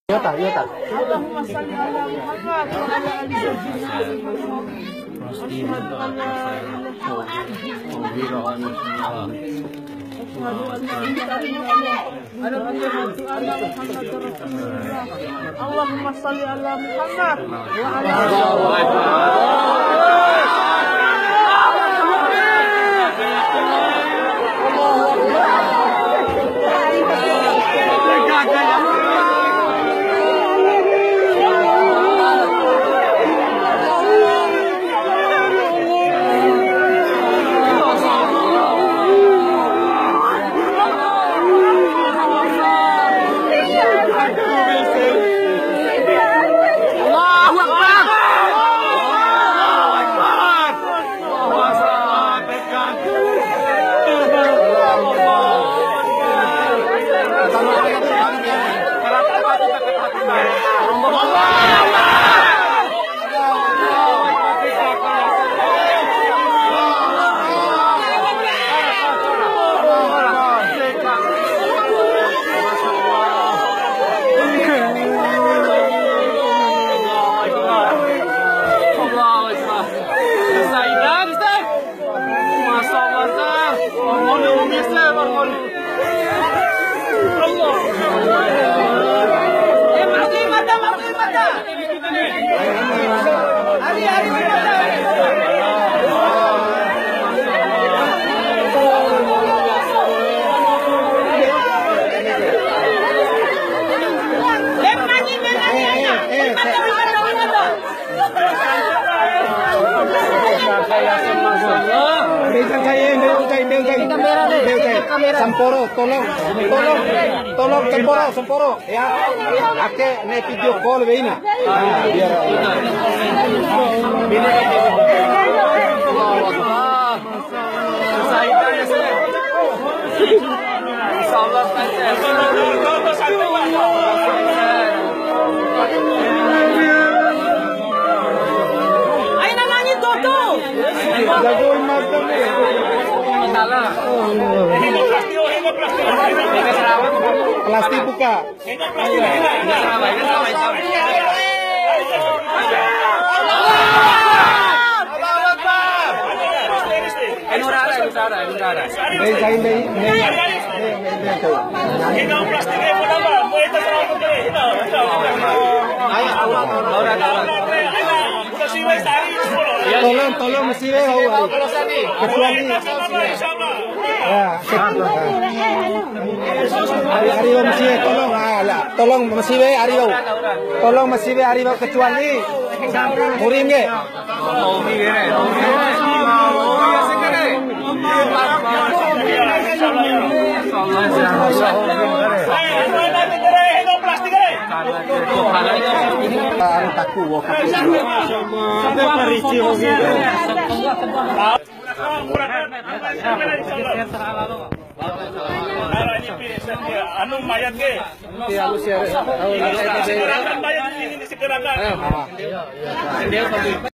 Yota. Allahumma shalli ala Muhammad wa ala ali Allahumma shalli ala Muhammad wa ala Samporo, tolong Samporo ya. Ake ne video call veina. Biar plastik buka. Tolong mesti kecuali Ario mesti tolong mesti Ario kecuali murim ge. Anu mayat ke? Segerakan mayat ini segerakan.